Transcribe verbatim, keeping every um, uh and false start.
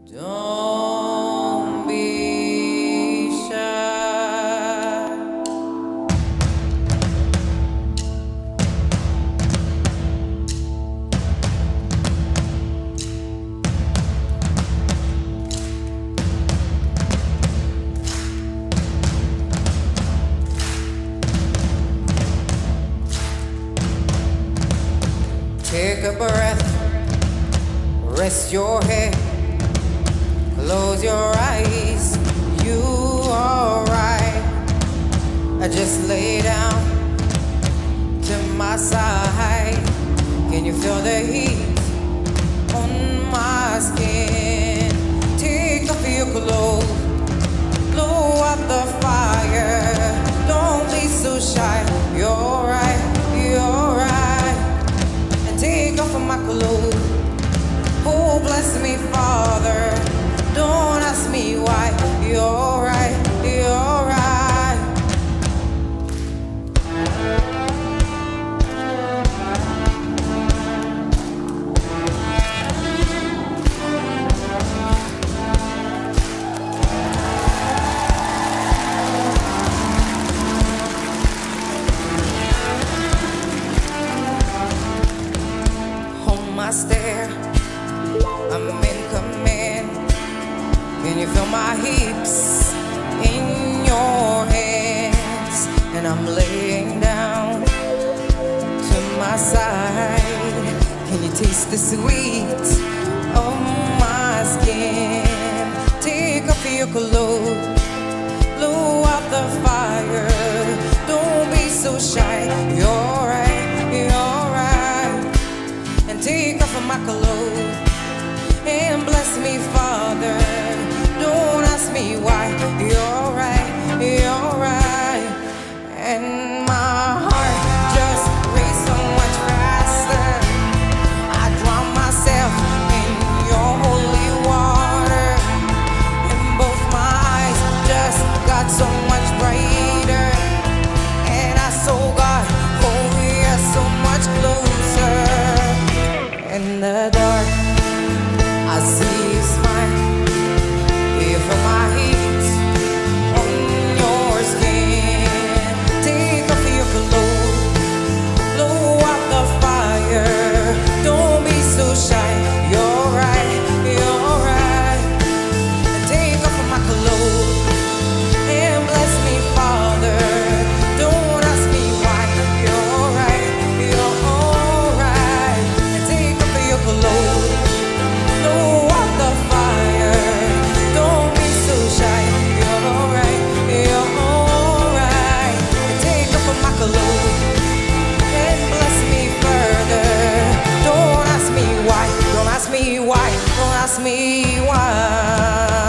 Don't be shy. Take a breath, rest your head. Close your eyes, you alright. I just lay down to my side. Can you feel the heat on my skin? Take off your clothes, blow out the fire. Don't be so shy, you're right, you're right. And take off my clothes. Oh, bless me, Father. Don't ask me why. You're right, you're right. On my stair, I'm in command. Can you feel my hips in your hands? And I'm laying down to my side. Can you taste the sweet of my skin? Take off your clothes, blow out the fire. Don't be so shy, you're right, you're right. And take off my clothes and bless me, Father. Don't ask me why. You're right, you're right. And my heart just races so much faster. I drown myself in your holy water, and both my eyes just got so much brighter. And I saw God, oh, we are so much closer. In the dark, I see you smile. You feel my heat on your skin. Take off your clothes, blow out the fire. Don't be so shy. You're right, you're right. And take off my clothes and bless me, Father. Don't ask me why. You're right, you're alright. And take off your clothes. Don't ask me why, don't ask me why.